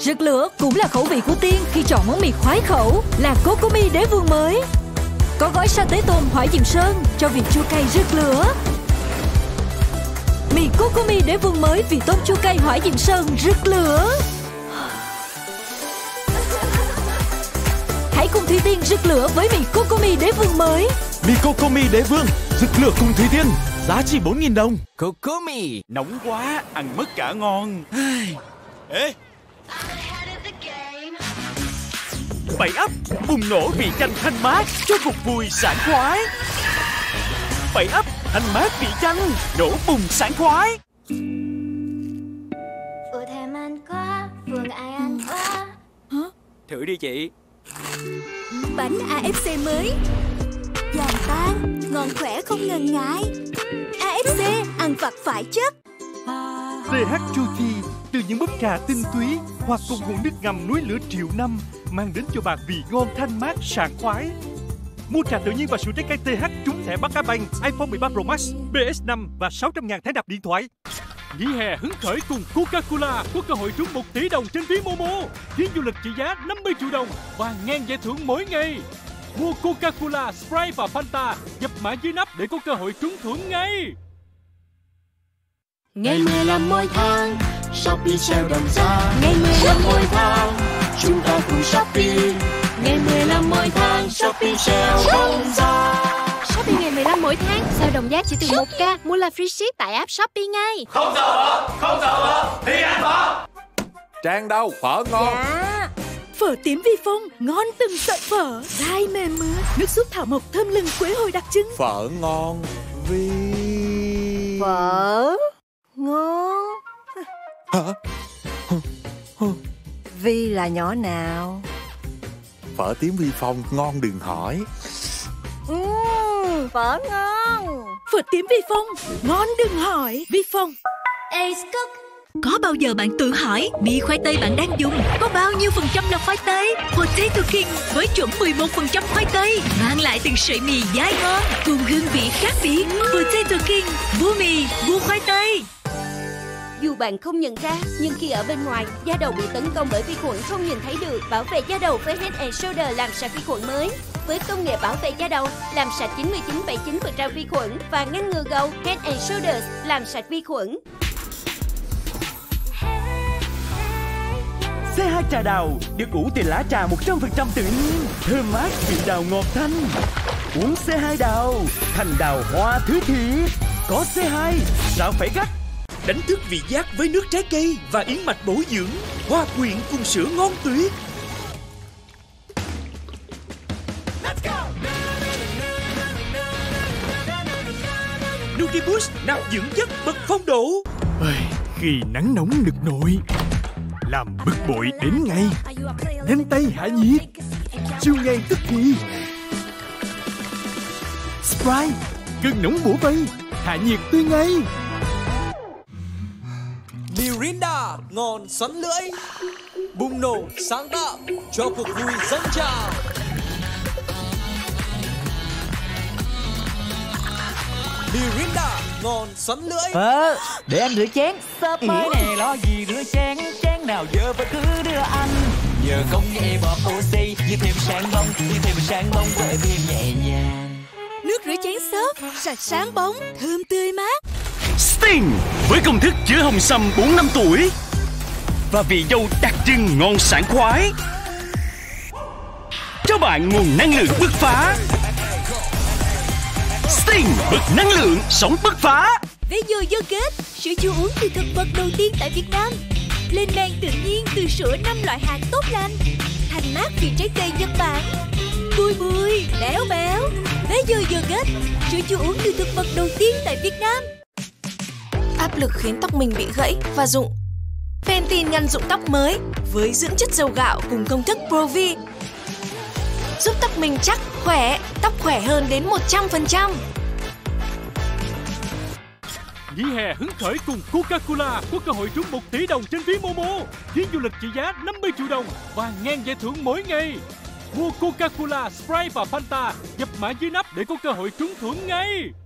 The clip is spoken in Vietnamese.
Rực lửa cũng là khẩu vị của Tiên khi chọn món mì khoái khẩu là Cocomi Đế Vương mới. Có gói sa tế tôm Hỏa Diệm Sơn cho vị chua cay rực lửa. Mì Cocomi Đế Vương mới vị tôm chua cay Hỏa Diệm Sơn rực lửa. Hãy cùng Thủy Tiên rực lửa với mì Cocomi Đế Vương mới. Mì Cocomi Đế Vương rực lửa cùng Thủy Tiên, giá chỉ 4.000 đồng. Cocomi Nóng quá, ăn mất cả ngon. Ê, 7up bùng nổ vị chanh thanh mát cho cuộc vui sảng khoái. 7up thanh mát vị chanh nổ bùng sảng khoái. Vừa thèm ăn quá, vừa ngại ăn quá. Thử đi chị. Bánh AFC mới giòn tan, ngon khỏe không ngần ngại. AFC ăn vặt phải chất. TH Chuti từ những búp trà tinh túy hoặc cùng nguồn nước ngầm núi lửa triệu năm mang đến cho bạn vị ngon thanh mát sảng khoái. Mua trà tự nhiên và sữa trái cây TH trúng thẻ Bắc Á Banh, iPhone 13 Pro Max, PS5 và 600.000 thẻ nạp điện thoại. Nghỉ hè hứng khởi cùng Coca-Cola có cơ hội trúng 1 tỷ đồng trên ví Momo, chuyến du lịch trị giá 50 triệu đồng và ngàn giải thưởng mỗi ngày. Mua Coca-Cola, Sprite và Fanta, nhập mã dưới nắp để có cơ hội trúng thưởng ngay. Ngày 15 mỗi tháng, Shopee sale đồng giá. Ngày 15 mỗi tháng, chúng ta cùng Shopee. Ngày 15 mỗi tháng, Shopee sale đồng giá. Shopee ngày 15 mỗi tháng, sale đồng giá chỉ từ 1k, mua là free ship tại app Shopee ngay. Không sợ phở thì ăn phở. Trang đâu, phở ngon. Dạ. Phở tím Vi Phong, ngon từng sợi phở, dai mềm mượt, nước súp thảo mộc thơm lừng quế hồi đặc trưng. Phở ngon vì... Phở ngon. Hả? Vi là nhỏ nào? Phở tím Vi Phong ngon đừng hỏi. Phở ngon. Phở tím Vi Phong, ngon đừng hỏi. Vi Phong. Ace Cook. Có bao giờ bạn tự hỏi mì khoai tây bạn đang dùng có bao nhiêu phần trăm là khoai tây? Potato King với chuẩn 11% khoai tây mang lại từng sợi mì dai ngon cùng hương vị khác biệt. Potato King, vua mì, vua khoai tây. Dù bạn không nhận ra, nhưng khi ở bên ngoài, da đầu bị tấn công bởi vi khuẩn không nhìn thấy được. Bảo vệ da đầu với Head & Shoulder làm sạch vi khuẩn mới. Với công nghệ bảo vệ da đầu, làm sạch 99,9% vi khuẩn và ngăn ngừa gầu. Head & Shoulders làm sạch vi khuẩn. C2 trà đào được ủ từ lá trà 100% tự nhiên, thơm mát vị đào ngọt thanh. Uống C2 đào, thành đào hoa thứ thiệt. Có C2, sao phải gắt? Đánh thức vị giác với nước trái cây và yến mạch bổ dưỡng, hoa quyện cùng sữa ngon tuyệt. NutriBoost nạp dưỡng chất bật phong độ. Khi nắng nóng nực nội, làm bực bội đến ngay. Nhanh tay hạ nhiệt, siêu nhàn tức thì. Sprite, cơn nóng bủa vây, hạ nhiệt tươi ngay. Mirinda ngon xoắn lưỡi, bùng nổ sáng tạo cho cuộc vui dâng trào. Mirinda ngon xoắn lưỡi. Để anh rửa chén. Sắp mai này lo gì rửa chén, chén nào dơ phải cứ đưa anh. Nhờ công nghệ bọt oxy, như thêm sáng bóng với thêm nhẹ nhàng. Nước rửa chén xốp, sạch sáng bóng, thơm tươi mát. Sting với công thức chứa hồng sâm 4 năm tuổi và vị dâu đặc trưng ngon sảng khoái, cho bạn nguồn năng lượng bứt phá. Sting bật năng lượng sống bứt phá. Vejo Yogurt, sữa chua uống từ thực vật đầu tiên tại Việt Nam, lên men tự nhiên từ sữa 5 loại hạt tốt lành, thành mát vị trái cây Nhật Bản, bùi bùi béo béo. Vejo Yogurt, sữa chua uống từ thực vật đầu tiên tại Việt Nam. Áp lực khiến tóc mình bị gãy và rụng. Pantene ngăn rụng tóc mới với dưỡng chất dầu gạo cùng công thức Pro-V, giúp tóc mình chắc, khỏe, tóc khỏe hơn đến 100%. Nghỉ hè hứng khởi cùng Coca-Cola có cơ hội trúng 1 tỷ đồng trên ví Momo, chuyến du lịch trị giá 50 triệu đồng và ngàn giải thưởng mỗi ngày. Mua Coca-Cola, Sprite và Fanta, nhập mã dưới nắp để có cơ hội trúng thưởng ngay.